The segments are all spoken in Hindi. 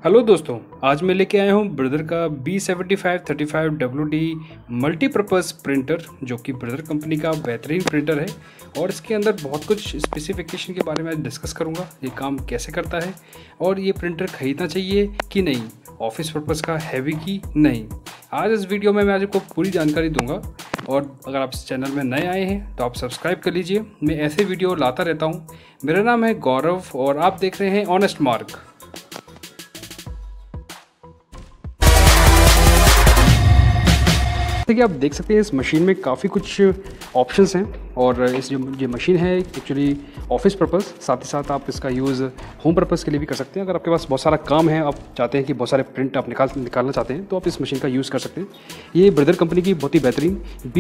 हेलो दोस्तों, आज मैं लेके आया हूँ ब्रदर का B7535WD मल्टीपर्पज़ प्रिंटर, जो कि ब्रदर कंपनी का बेहतरीन प्रिंटर है। और इसके अंदर बहुत कुछ स्पेसिफिकेशन के बारे में डिस्कस करूँगा, ये काम कैसे करता है और ये प्रिंटर ख़रीदना चाहिए कि नहीं, ऑफिस पर्पज़ का है भी कि नहीं। आज इस वीडियो में मैं आपको पूरी जानकारी दूंगा। और अगर आप इस चैनल में नए आए हैं तो आप सब्सक्राइब कर लीजिए, मैं ऐसे वीडियो लाता रहता हूँ। मेरा नाम है गौरव और आप देख रहे हैं ऑनेस्ट मार्क। जैसे कि आप देख सकते हैं इस मशीन में काफ़ी कुछ ऑप्शंस हैं और इस जो ये मशीन है एक्चुअली ऑफिस पर्पज़, साथ ही साथ आप इसका यूज़ होम पर्पज़ के लिए भी कर सकते हैं। अगर आपके पास बहुत सारा काम है, आप चाहते हैं कि बहुत सारे प्रिंट आप निकालना चाहते हैं, तो आप इस मशीन का यूज़ कर सकते हैं। ये ब्रदर कंपनी की बहुत ही बेहतरीन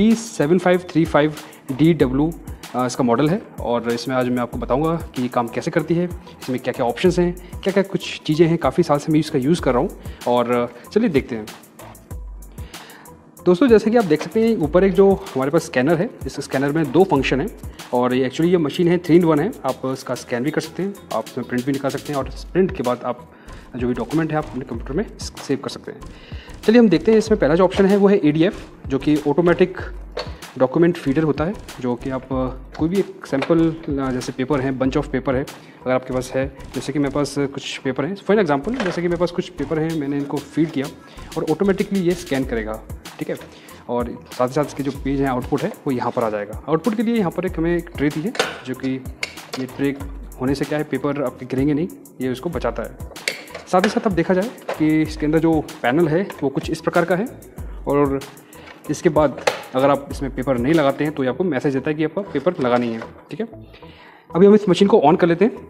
B7535DW इसका मॉडल है और इसमें आज मैं आपको बताऊंगा कि ये काम कैसे करती है, इसमें क्या क्या ऑप्शंस हैं, क्या क्या कुछ चीज़ें हैं। काफ़ी साल से मैं इसका यूज़ कर रहा हूँ और चलिए देखते हैं। दोस्तों, जैसे कि आप देख सकते हैं ऊपर एक जो हमारे पास स्कैनर है, इस स्कैनर में दो फंक्शन है और ये एक्चुअली ये मशीन है 3-in-1 है। आप इसका स्कैन भी कर सकते हैं, आप इसमें प्रिंट भी निकाल सकते हैं और प्रिंट के बाद आप जो भी डॉक्यूमेंट है आप अपने कंप्यूटर में सेव कर सकते हैं। चलिए हम देखते हैं। इसमें पहला जो ऑप्शन है वो है ADF, जो कि ऑटोमेटिक डॉक्यूमेंट फीडर होता है, जो कि आप कोई भी एक सैम्पल जैसे पेपर है, बंच ऑफ पेपर है अगर आपके पास है, जैसे कि मेरे पास कुछ पेपर हैं फॉर एग्जांपल, जैसे कि मेरे पास कुछ पेपर हैं, मैंने इनको फीड किया और ऑटोमेटिकली ये स्कैन करेगा, ठीक है। और साथ ही साथ इसके जो पेज हैं, आउटपुट है, वो यहाँ पर आ जाएगा। आउटपुट के लिए यहाँ पर एक हमें एक ट्रे दी है, जो कि ये ट्रे होने से क्या है, पेपर आपके गिरेंगे नहीं, ये उसको बचाता है। साथ ही साथ अब देखा जाए कि इसके अंदर जो पैनल है वो कुछ इस प्रकार का है और इसके बाद अगर आप इसमें पेपर नहीं लगाते हैं तो ये आपको मैसेज देता है कि आपका पेपर लगानी है, ठीक है। अभी हम इस मशीन को ऑन कर लेते हैं।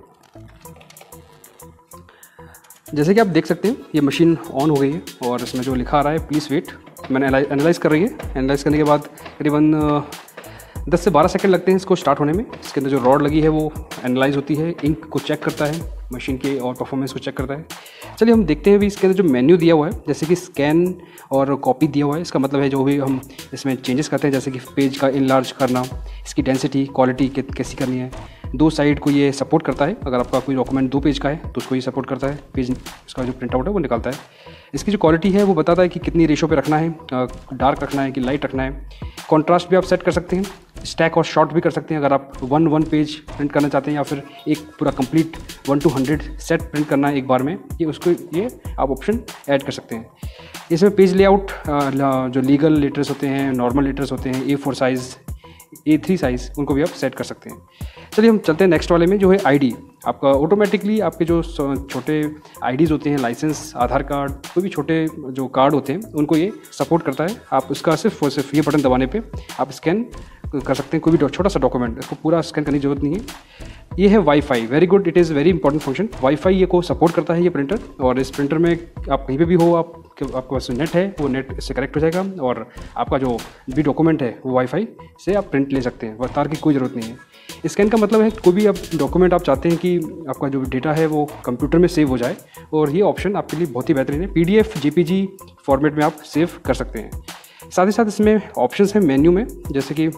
जैसे कि आप देख सकते हैं ये मशीन ऑन हो गई है और इसमें जो लिखा आ रहा है प्लीज़ वेट, मैंने एनालाइज़ कर रही है। एनालाइज़ करने के बाद करीबन 10 से 12 सेकंड लगते हैं इसको स्टार्ट होने में। इसके अंदर जो रॉड लगी है वो एनालाइज़ होती है, इंक को चेक करता है, मशीन के और परफॉर्मेंस को चेक करता है। चलिए हम देखते हैं। अभी इसके अंदर जो मेन्यू दिया हुआ है, जैसे कि स्कैन और कॉपी दिया हुआ है, इसका मतलब है जो भी हम इसमें चेंजेस करते हैं, जैसे कि पेज का इनलार्ज करना, इसकी डेंसिटी, क्वालिटी कैसी करनी है। 2 साइड को ये सपोर्ट करता है। अगर आपका कोई डॉक्यूमेंट 2 पेज का है तो उसको ये सपोर्ट करता है, पेज इसका जो प्रिंट आउट है वो निकालता है। इसकी जो क्वालिटी है वो बताता है कि कितनी रेशो पे रखना है, डार्क रखना है कि लाइट रखना है। कॉन्ट्रास्ट भी आप सेट कर सकते हैं, स्टैक और शॉर्ट भी कर सकते हैं। अगर आप 1 पेज प्रिंट करना चाहते हैं या फिर एक पूरा कंप्लीट 1 to 100 सेट प्रिंट करना है एक बार में, ये आप ऑप्शन ऐड कर सकते हैं। इसमें पेज लेआउट, जो लीगल लेटर्स होते हैं, नॉर्मल लेटर्स होते हैं, A4 साइज़, A3 साइज़, उनको भी आप सेट कर सकते हैं। चलिए हम चलते हैं नेक्स्ट वाले में, जो है ID। आपका ऑटोमेटिकली आपके जो छोटे IDs होते हैं, लाइसेंस, आधार कार्ड, कोई भी छोटे जो कार्ड होते हैं, उनको ये सपोर्ट करता है। आप उसका सिर्फ और सिर्फ ये बटन दबाने पे आप स्कैन कर सकते हैं कोई भी छोटा सा डॉक्यूमेंट। इसको पूरा स्कैन करने की जरूरत नहीं है। ये है Wi-Fi, very good, it is very important function. Wi-Fi ये को सपोर्ट करता है ये प्रिंटर, और इस प्रिंटर में आप कहीं पे भी हो, आपके पास नेट है, वो नेट इससे कनेक्ट हो जाएगा और आपका जो भी डॉक्यूमेंट है वो वाईफाई से आप प्रिंट ले सकते हैं, तार की कोई ज़रूरत नहीं है। स्कैन का मतलब है कोई भी आप डॉक्यूमेंट आप चाहते हैं कि आपका जो डेटा है वो कंप्यूटर में सेव हो जाए, और ये ऑप्शन आपके लिए बहुत ही बेहतरीन है। PDF, JPG फॉर्मेट में आप सेव कर सकते हैं। साथ ही साथ इसमें ऑप्शंस हैं मेन्यू में, जैसे कि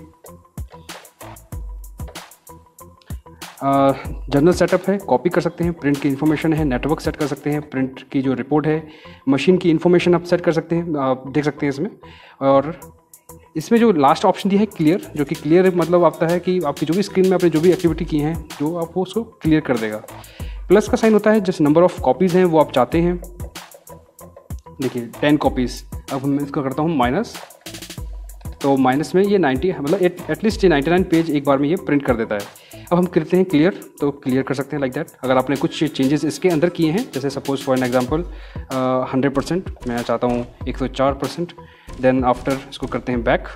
जनरल सेटअप है, कॉपी कर सकते हैं, प्रिंट की इन्फॉर्मेशन है, नेटवर्क सेट कर सकते हैं, प्रिंट की जो रिपोर्ट है, मशीन की इन्फॉर्मेशन आप सेट कर सकते हैं, आप देख सकते हैं इसमें। और इसमें जो लास्ट ऑप्शन दिया है क्लियर, जो कि क्लियर मतलब आता है कि आपकी जो भी स्क्रीन में आपने जो भी एक्टिविटी की हैं, जो आप वो उसको क्लियर कर देगा। प्लस का साइन होता है जिस नंबर ऑफ कॉपीज़ हैं वो आप चाहते हैं। देखिए 10 कॉपीज़, अब मैं इसको करता हूँ माइनस, तो माइनस में ये 90 मतलब एटलीस्ट ये 99 पेज एक बार में ये प्रिंट कर देता है। अब हम करते हैं क्लियर, तो क्लियर कर सकते हैं लाइक दैट। अगर आपने कुछ चेंजेस इसके अंदर किए हैं, जैसे सपोज फॉर एन एग्जांपल 100%, मैं चाहता हूँ 104%, देन आफ्टर इसको करते हैं बैक।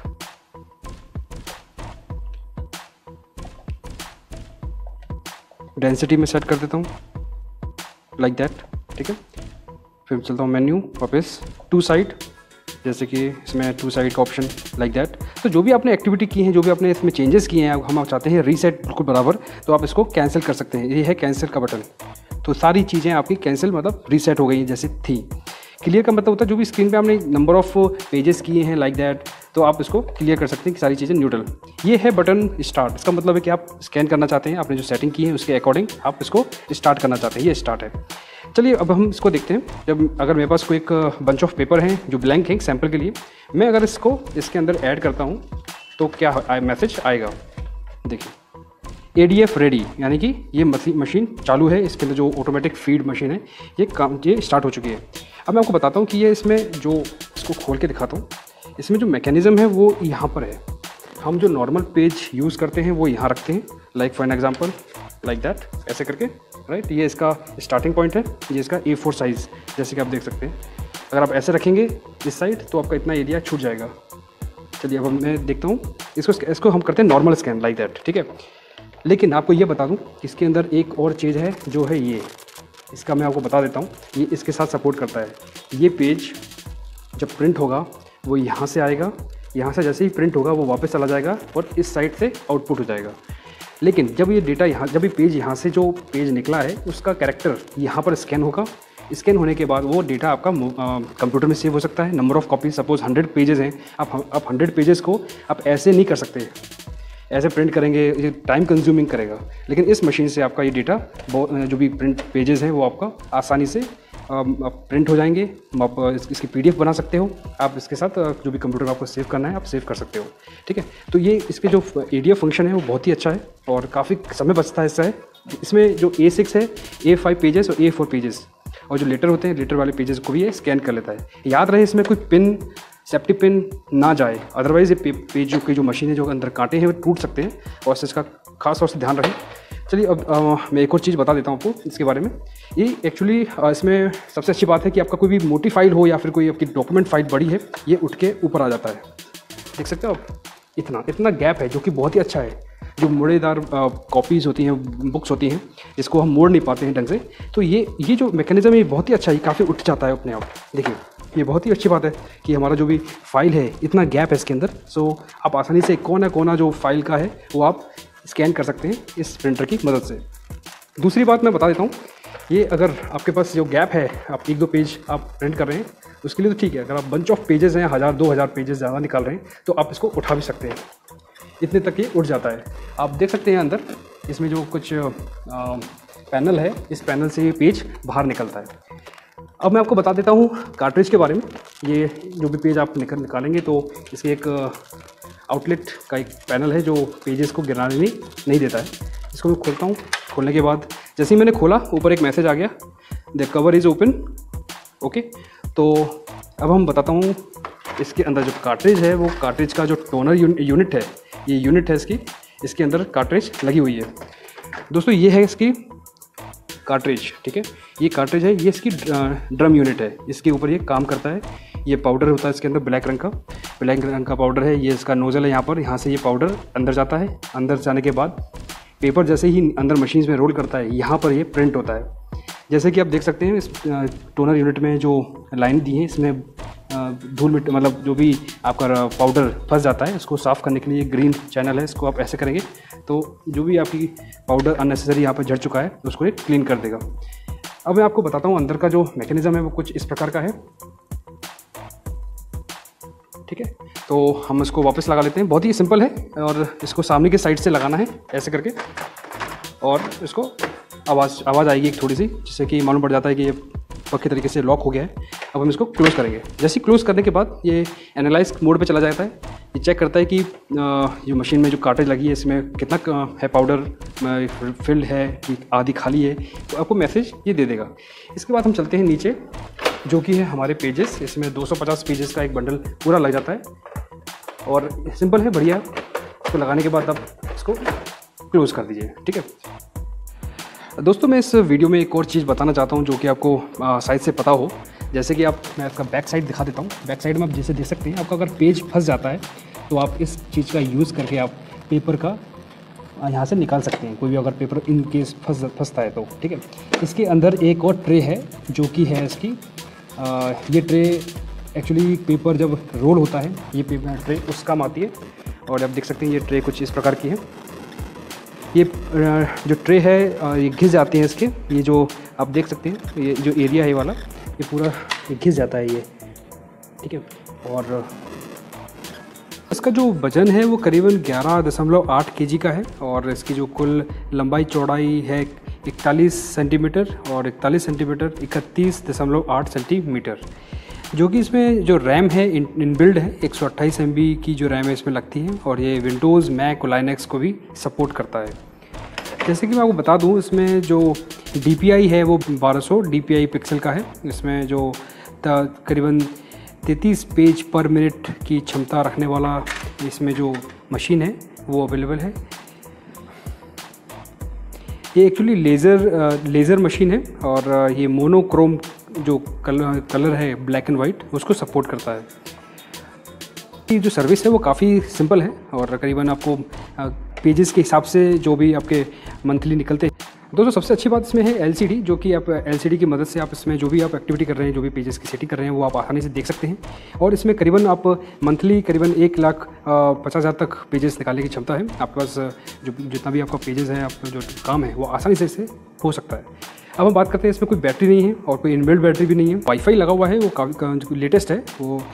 डेंसिटी में सेट कर देता हूँ लाइक दैट, ठीक है। फिर चलता हूँ मेन्यू, वापस 2 साइड, जैसे कि इसमें 2 साइड का ऑप्शन लाइक दैट। तो जो भी आपने एक्टिविटी की है, जो भी आपने इसमें चेंजेस किए हैं, हम आप चाहते हैं रीसेट बिल्कुल बराबर, तो आप इसको कैंसिल कर सकते हैं। ये है कैंसिल का बटन, तो सारी चीज़ें आपकी कैंसिल मतलब रीसेट हो गई जैसे थी। क्लियर का मतलब होता है जो भी स्क्रीन पे आपने नंबर ऑफ पेजेस किए हैं लाइक दैट, तो आप इसको क्लियर कर सकते हैं कि सारी चीज़ें न्यूट्रल। ये है बटन स्टार्ट, इसका मतलब है कि आप स्कैन करना चाहते हैं, आपने जो सेटिंग की है उसके अकॉर्डिंग आप इसको स्टार्ट करना चाहते हैं, ये स्टार्ट है। चलिए अब हम इसको देखते हैं। जब अगर मेरे पास कोई एक बंच ऑफ पेपर हैं जो ब्लैंक हैं सैम्पल के लिए, मैं अगर इसको इसके अंदर ऐड करता हूँ तो क्या मैसेज आएगा, देखिए ADF रेडी, यानी कि ये मशीन चालू है, इसके अंदर जो ऑटोमेटिक फीड मशीन है ये स्टार्ट हो चुकी है। अब मैं आपको बताता हूँ कि ये इसमें जो, इसको खोल के दिखाता हूँ, इसमें जो मैकेनिज़्म है वो यहाँ पर है। हम जो नॉर्मल पेज यूज़ करते हैं वो यहाँ रखते हैं, like for an example like that, ऐसे करके, राइट। ये इसका स्टार्टिंग पॉइंट है, ये इसका A4 साइज़, जैसे कि आप देख सकते हैं। अगर आप ऐसे रखेंगे इस साइड तो आपका इतना एरिया छूट जाएगा। चलिए अब मैं देखता हूँ इसको हम करते हैं नॉर्मल स्कैन लाइक दैट, ठीक है। लेकिन आपको ये बता दूँ इसके अंदर एक और चीज़ है जो है ये, इसका मैं आपको बता देता हूँ, ये इसके साथ सपोर्ट करता है। ये पेज जब प्रिंट होगा वो यहाँ से आएगा, यहाँ से जैसे ही प्रिंट होगा वो वापस चला जाएगा और इस साइड से आउटपुट हो जाएगा। लेकिन जब ये डेटा जब ये पेज यहाँ से जो पेज निकला है उसका कैरेक्टर यहाँ पर स्कैन होगा। स्कैन होने के बाद वो डेटा आपका कंप्यूटर में सेव हो सकता है। Number of copy, suppose 100 pages हैं, आप 100 पेजेस को आप ऐसे नहीं कर सकते, ऐसे प्रिंट करेंगे ये टाइम कंज्यूमिंग करेगा। लेकिन इस मशीन से आपका ये डेटा जो भी प्रिंट पेजेस हैं वो आपका आसानी से प्रिंट हो जाएंगे। आप इसकी PDF बना सकते हो, आप इसके साथ जो भी कंप्यूटर आपको सेव करना है आप सेव कर सकते हो, ठीक है। तो ये इसके जो ADF फंक्शन है वो बहुत ही अच्छा है और काफ़ी समय बचता है इससे। इसमें जो A6 है, A5 पेजेस और A4 पेजेस, और जो लेटर होते हैं लेटर वाले पेजेस को भी ये स्कैन कर लेता है। याद रहे इसमें कोई पिन, सेफ्टी पिन ना जाए, अदरवाइज़ ये पेज की जो मशीन है जो अंदर कांटे हैं वो टूट सकते हैं, और इसका खास तौर से ध्यान रखें। चलिए अब मैं एक और चीज़ बता देता हूँ आपको इसके बारे में। ये एक्चुअली इसमें सबसे अच्छी बात है कि आपका कोई भी मोटी फाइल हो या फिर कोई आपकी डॉक्यूमेंट फाइल बड़ी है, ये उठ के ऊपर आ जाता है, देख सकते हो आप। इतना गैप है जो कि बहुत ही अच्छा है। जो मुड़ेदार कॉपीज़ होती हैं, बुक्स होती हैं, जिसको हम मोड़ नहीं पाते हैं ढंग से, तो ये जो मैकेनिज़्म है बहुत ही अच्छा है, काफ़ी उठ जाता है अपने आप। देखिए ये बहुत ही अच्छी बात है कि हमारा जो भी फाइल है इतना गैप है इसके अंदर, सो आप आसानी से कोना जो फाइल का है वो आप स्कैन कर सकते हैं इस प्रिंटर की मदद से। दूसरी बात मैं बता देता हूँ, ये अगर आपके पास जो गैप है, आप 1-2 पेज आप प्रिंट कर रहे हैं उसके लिए तो ठीक है। अगर आप बंच ऑफ पेजेस हैं, 1000-2000 पेजेस ज़्यादा निकाल रहे हैं, तो आप इसको उठा भी सकते हैं, इतने तक ये उठ जाता है। आप देख सकते हैं अंदर इसमें जो कुछ पैनल है, इस पैनल से ये पेज बाहर निकलता है। अब मैं आपको बता देता हूँ कार्ट्रिज के बारे में। ये जो भी पेज आप निकालेंगे तो इसके एक आउटलेट का एक पैनल है जो पेजेस को गिराने नहीं देता है। इसको मैं खोलता हूँ, खोलने के बाद जैसे ही मैंने खोला ऊपर एक मैसेज आ गया, the cover is open, okay. तो अब हम बताता हूँ इसके अंदर जो कार्ट्रिज है, वो कार्ट्रिज का जो टोनर यूनिट है, ये यूनिट है इसके अंदर कार्ट्रिज लगी हुई है। दोस्तों ये है इसकी कार्ट्रिज, ठीक है। ये कार्ट्रिज है, ये इसकी ड्रम यूनिट है, इसके ऊपर ये काम करता है। ये पाउडर होता है इसके अंदर ब्लैक रंग का पाउडर है। ये इसका नोज़ल है यहाँ से ये पाउडर अंदर जाता है। अंदर जाने के बाद पेपर जैसे ही अंदर मशीन में रोल करता है, यहाँ पर ये प्रिंट होता है। जैसे कि आप देख सकते हैं इस टोनर यूनिट में जो लाइन दी है, इसमें धूल मिट्टी, मतलब जो भी आपका पाउडर फंस जाता है उसको साफ़ करने के लिए ग्रीन चैनल है, इसको आप ऐसे करेंगे तो जो भी आपकी पाउडर अननेसेसरी यहाँ पर झड़ चुका है उसको ये क्लीन कर देगा। अब मैं आपको बताता हूँ अंदर का जो मैकेनिज़्म है वो कुछ इस प्रकार का है, ठीक है। तो हम इसको वापस लगा लेते हैं, बहुत ही सिंपल है, और इसको सामने के साइड से लगाना है ऐसे करके, और इसको आवाज़ आएगी एक थोड़ी सी, जिससे कि मालूम पड़ जाता है कि ये पक्के तरीके से लॉक हो गया है। अब हम इसको क्लोज़ करेंगे। जैसे ही क्लोज़ करने के बाद ये एनालाइज मोड पे चला जाता है। ये चेक करता है कि जो मशीन में जो कार्ट्रिज लगी है इसमें कितना है पाउडर फिल्ड है कि आधी खाली है, तो आपको मैसेज ये दे देगा। इसके बाद हम चलते हैं नीचे, जो कि है हमारे पेजेस। इसमें 250 पेजेस का एक बंडल पूरा लग जाता है, और सिंपल है, बढ़िया। इसको लगाने के बाद आप इसको क्लोज़ कर दीजिए, ठीक है। दोस्तों मैं इस वीडियो में एक और चीज़ बताना चाहता हूँ जो कि आपको साइड से पता हो। जैसे कि मैं आपका बैक साइड दिखा देता हूँ। बैक साइड में आप जैसे देख सकते हैं, आपका अगर पेज फंस जाता है तो आप इस चीज़ का यूज़ करके आप पेपर का यहाँ से निकाल सकते हैं, कोई भी अगर पेपर इन केस फंसता है तो, ठीक है। इसके अंदर एक और ट्रे है जो कि है इसकी ये ट्रे एक्चुअली पेपर जब रोल होता है, ये पेपर ट्रे उस काम आती है। और आप देख सकते हैं ये ट्रे कुछ इस प्रकार की है। ये जो ट्रे है ये घिस जाती हैं इसके, ये जो आप देख सकते हैं ये जो एरिया है वाला, ये ये पूरा घिस जाता है ये, ठीक है। और इसका जो वज़न है वो करीबन 11.8 kg का है और इसकी जो कुल लंबाई चौड़ाई है 41 सेंटीमीटर और 41 सेंटीमीटर 31.8 सेंटीमीटर, जो कि इसमें जो रैम है इनबिल्ड है 128 MB की जो रैम है इसमें लगती है और ये विंडोज़, मैक और लाइनक्स को भी सपोर्ट करता है। जैसे कि मैं आपको बता दूं, इसमें जो DPI है वो 1200 DPI पिक्सल का है। इसमें जो करीबन 33 पेज पर मिनट की क्षमता रखने वाला इसमें जो मशीन है वो अवेलेबल है। ये एक्चुअली लेज़र मशीन है और ये मोनोक्रोम जो कलर है ब्लैक एंड वाइट उसको सपोर्ट करता है। ये जो सर्विस है वो काफ़ी सिंपल है और करीबन आपको पेजेस के हिसाब से जो भी आपके मंथली निकलते हैं। दोस्तों सबसे अच्छी बात इसमें है LCD, जो कि आप LCD की मदद से आप इसमें जो भी आप एक्टिविटी कर रहे हैं, जो भी पेजेस की सेटिंग कर रहे हैं वो आप आसानी से देख सकते हैं। और इसमें करीबन आप मंथली करीबन 1,50,000 तक पेजेस निकालने की क्षमता है। आपके पास जो जितना भी आपका पेजेस है, आपका जो काम है वो आसानी से इससे हो सकता है। अब हम बात करते हैं, इसमें कोई बैटरी नहीं है और कोई इनबिल्ट बैटरी भी नहीं है। वाईफाई लगा हुआ है, वो काफ़ी लेटेस्ट है, वो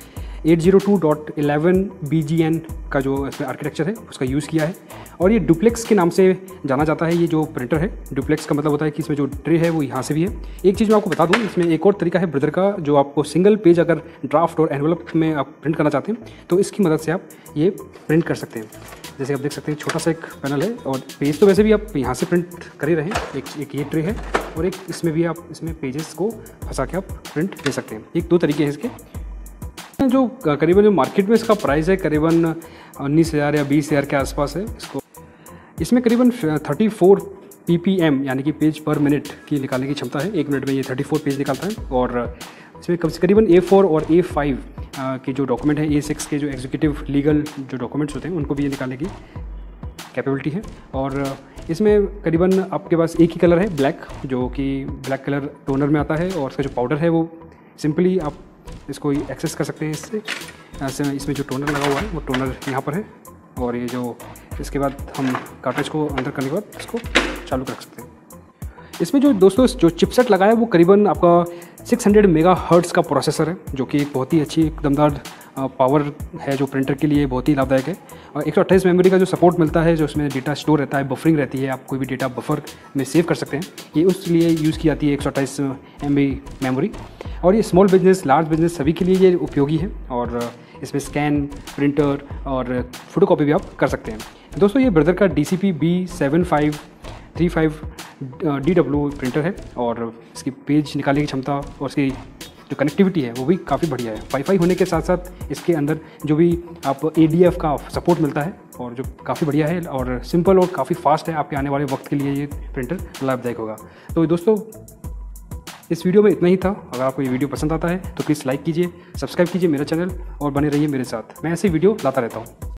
802.11 BGN का जो इसमें आर्किटेक्चर है उसका यूज़ किया है। और ये डुप्लेक्स के नाम से जाना जाता है। ये जो प्रिंटर है, डुप्लेक्स का मतलब होता है कि इसमें जो ट्रे है वो यहाँ से भी है। एक चीज़ मैं आपको बता दूँ, इसमें एक और तरीका है ब्रदर का, जो आपको सिंगल पेज अगर ड्राफ्ट और एनवलप में आप प्रिंट करना चाहते हैं तो इसकी मदद से आप ये प्रिंट कर सकते हैं। जैसे आप देख सकते हैं छोटा सा एक पैनल है और पेज तो वैसे भी आप यहाँ से प्रिंट कर ही रहे हैं। एक ये ट्रे है और एक इसमें भी आप इसमें पेजेस को फंसा के आप प्रिंट दे सकते हैं। एक दो तरीके हैं इसके। जो करीबन जो मार्केट में इसका प्राइस है करीबन 19,000 या 20,000 के आसपास है। इसमें करीबन 34 ppm यानी कि पेज पर मिनट की निकालने की क्षमता है। 1 मिनट में ये 34 पेज निकालता है और इसमें कम से करीबन A4 और A5 के जो डॉक्यूमेंट है, A6 के जो एग्जीक्यूटिव लीगल जो डॉक्यूमेंट्स होते हैं उनको भी ये निकालने की कैपेबिलिटी है। और इसमें करीबन आपके पास एक ही कलर है ब्लैक, जो कि ब्लैक कलर टोनर में आता है और इसका जो पाउडर है वो सिंपली आप इसको एक्सेस कर सकते हैं इससे। ऐसे इसमें जो टोनर लगा हुआ है वो टोनर यहाँ पर है और ये जो इसके बाद हम कार्ट्रिज को अंदर करने के बाद इसको चालू कर सकते हैं। इसमें जो दोस्तों जो चिपसेट लगा है वो करीबन आपका 600 मेगाहर्ट्ज़ का प्रोसेसर है, जो कि एक बहुत ही अच्छी एक दमदार पावर है जो प्रिंटर के लिए बहुत ही लाभदायक है। और 128 मेमोरी का जो सपोर्ट मिलता है, जो उसमें डेटा स्टोर रहता है, बफरिंग रहती है, आप कोई भी डेटा बफर में सेव कर सकते हैं। ये उस लिए यूज़ की जाती है 128 MB मेमोरी। और ये स्मॉल बिजनेस, लार्ज बिजनेस सभी के लिए ये उपयोगी है और इसमें स्कैन, प्रिंटर और फोटोकॉपी भी आप कर सकते हैं। दोस्तों ये ब्रदर का DCP B7535 DW प्रिंटर है और इसकी पेज निकालने की क्षमता और इसकी जो कनेक्टिविटी है वो भी काफ़ी बढ़िया है। वाईफाई होने के साथ साथ इसके अंदर जो भी आप ADF का सपोर्ट मिलता है और जो काफ़ी बढ़िया है और सिंपल और काफ़ी फास्ट है। आपके आने वाले वक्त के लिए ये प्रिंटर लाभदायक होगा। तो दोस्तों इस वीडियो में इतना ही था। अगर आपको ये वीडियो पसंद आता है तो प्लीज़ लाइक कीजिए, सब्सक्राइब कीजिए मेरा चैनल और बने रहिए मेरे साथ। मैं ऐसे वीडियो लाता रहता हूँ।